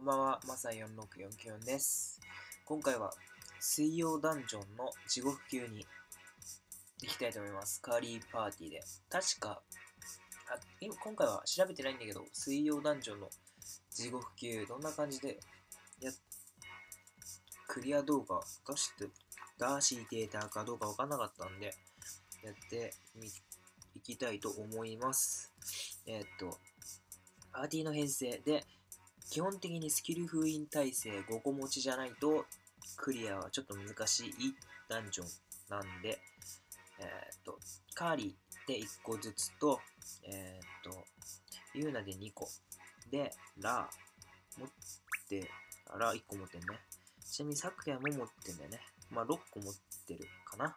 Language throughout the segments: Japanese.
んばんは、マサ46494です。今回は水曜ダンジョンの地獄級に行きたいと思います。カーリーパーティーで。確か、今回は調べてないんだけど、水曜ダンジョンの地獄級、どんな感じでクリア動画出してたかどうかわかんなかったんで、やっていきたいと思います。パーティーの編成で、基本的にスキル封印耐性5個持ちじゃないとクリアはちょっと難しいダンジョンなんで、カーリーで1個ずつと、ユーナで2個で、ラ1個持ってんね。ちなみに昨夜も持ってんだよね。まあ6個持ってるかな。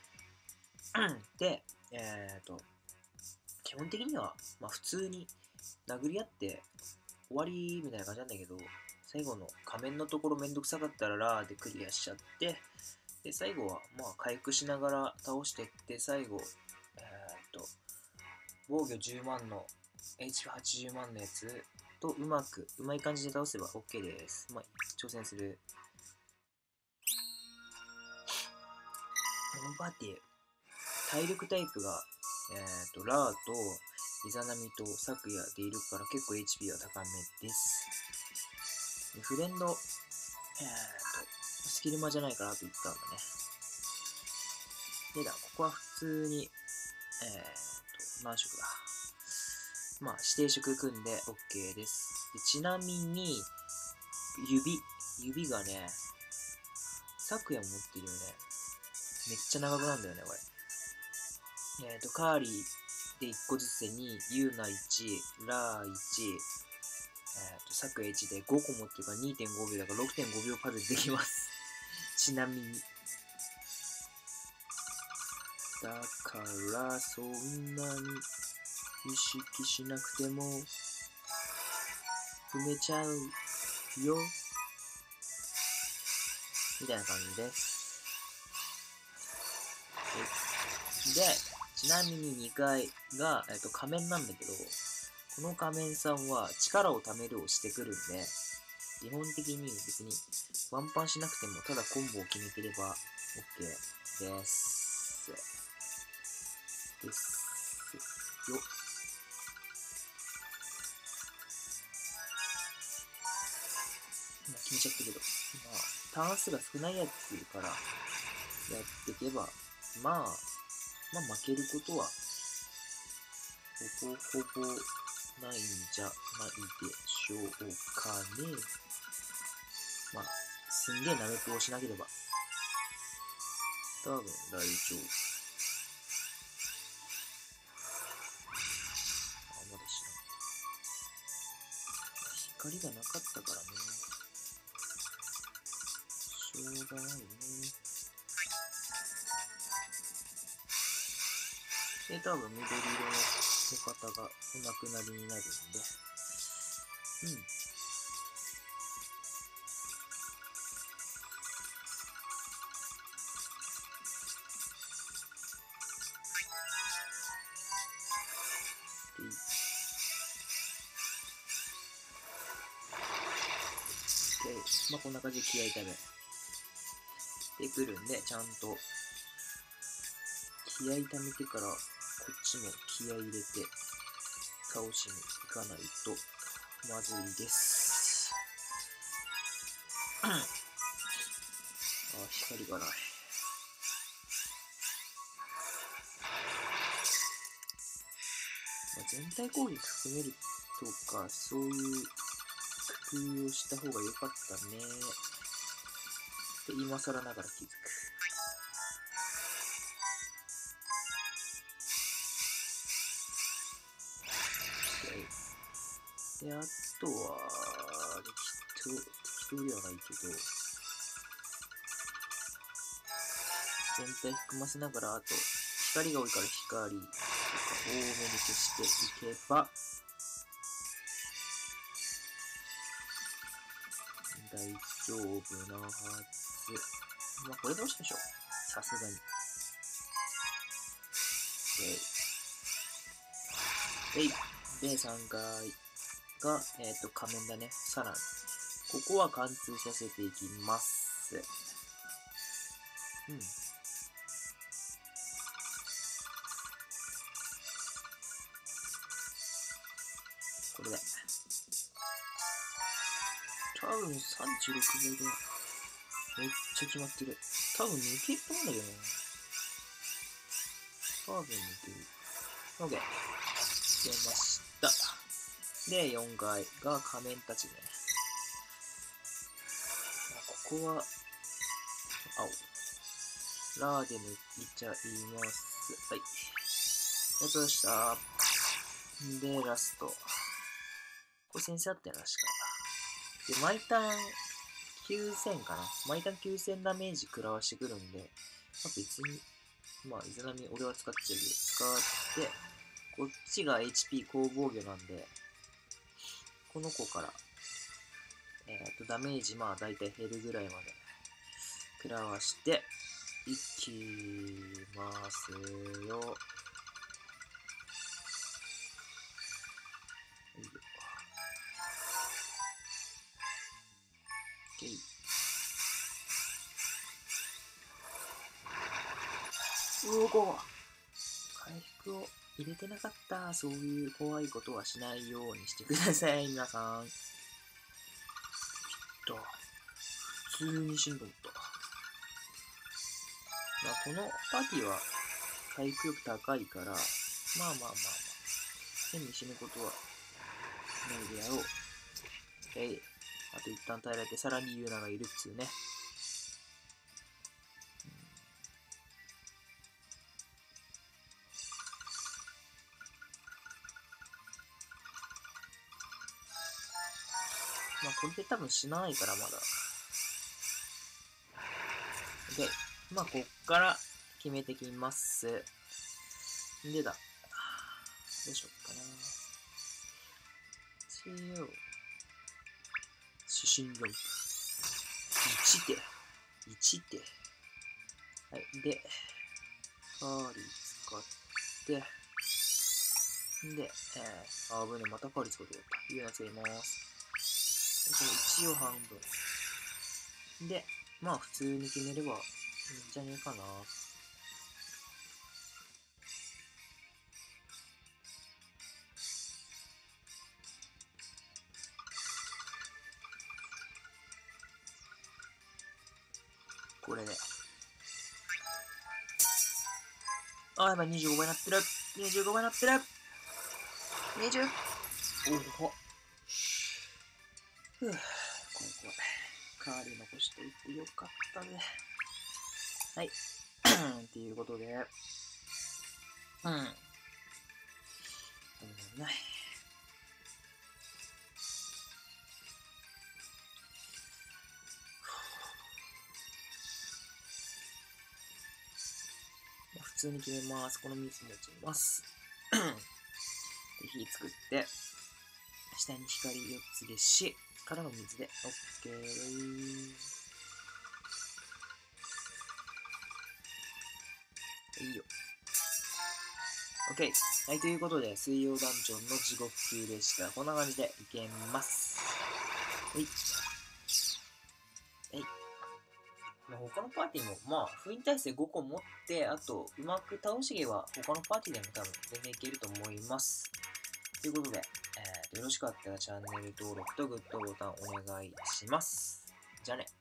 で、基本的には、まあ普通に殴り合って終わりみたいな感じなんだけど、最後の仮面のところめんどくさかったらラーでクリアしちゃって、で、最後はまあ回復しながら倒してって、最後、防御10万の HP80 万のやつとうまい感じで倒せば OK です。まあ、挑戦する。このパーティー、体力タイプが、ラーとイザナミとサクヤでいるから結構 HP は高めです。でフレンド、スキルマじゃないかなと言ったんだね。でここは普通に、何色だ。まあ、指定色組んで OK です。でちなみに、指がね、サクヤも持ってるよね。めっちゃ長くなんだよね、これ。カーリーで1個ずつで2、ユーナ1、ラー1、サクヤ1で5個持ってるから 2.5 秒だから 6.5 秒パズルできます。ちなみに。だから、そんなに意識しなくても、踏めちゃうよ。みたいな感じです。で、ちなみに2階が、仮面なんだけど、この仮面さんは力を貯めるをしてくるんで、基本的に別にワンパンしなくてもただコンボを決めてれば OK です。よ。今決めちゃったけど、まあ、ターン数が少ないやつからやっていけば、まあ負けることはほぼないんじゃないでしょうかね。まあ、すんげえナメプをしなければ、多分大丈夫。まだしない。光がなかったからね。しょうがないね。で、多分緑色の方がお亡くなりになるんで、まあこんな感じで気合い食べてくるんで、ちゃんと気合い溜めてからこっちも気合い入れて倒しに行かないとまずいです。光がない。全体攻撃含めるとか、そういう工夫をした方が良かったね。って今更ながら気づく。で、あとは、適当ではないけど、全体含ませながら、あと、光が多いから光とか多めに消していけば、大丈夫なはず。まあ、これで押しましょう。さすがに。で、3階が、仮面だね。さらに。 ここは貫通させていきます。うん。これで。多分36倍でめっちゃ決まってる。多分抜けると思うんだけどね。多分抜ける。OK。出ました。で、4階が仮面たちね。ここは、青。ラーで抜いちゃいます。はい。でした。で、ラスト。これ先生あったよな、確か。で、毎ターン9000かな。毎ターン9000ダメージ食らわしてくるんで、まあ、別に、まあ、イザナミ俺は使っちゃうけど、使って、こっちが HP 高防御なんで、この子から、ダメージまあ大体減るぐらいまで食らわして、いきますよ。うおこ回復を入れてなかった。そういう怖いことはしないようにしてください、皆さん。普通に死んどった。まあ、このパーティーは回復力高いから、まあ変に死ぬことはないであろう。あと一旦耐えられて、さらにユーナがいるっつうね。まあこれで多分死なないからまだ。で、まあこっから決めてきます。でだ。どうしよっかな。一応、指針論。1手。1手。はい。で、カーリー使って、で、危ね、またカーリー使うとこだった。いうやつやります。一応半分。で、まあ普通に決めればいいんじゃねえかな。これで。あ、やばい、25倍なってる。25倍なってる。20。おほ。怖い怖い。カーリー残していってよかったね。はい。っていうことで。ない。普通に決めます。この水持ちます。で、火作って、下に光4つでし、からの水で OK いいよ。OK。はい、ということで、水曜ダンジョンの地獄級でした。こんな感じでいけます。はい。はい。他のパーティーも、まあ、封印耐性5個持って、あと、うまく倒しげば、他のパーティーでも多分全然いけると思います。ということで、よろしかったらチャンネル登録とグッドボタンお願いします。じゃあね。